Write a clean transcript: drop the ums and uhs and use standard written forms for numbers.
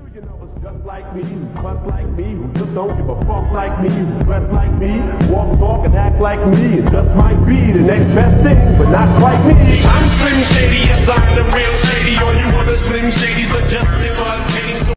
You know it's just like me, who cuss like me, who just don't give a fuck like me, who dress like me, walk, talk, and act like me. It just might be the next best thing, but not quite me. I'm Slim Shady, yes I'm the real Shady. All you other Slim Shadys are just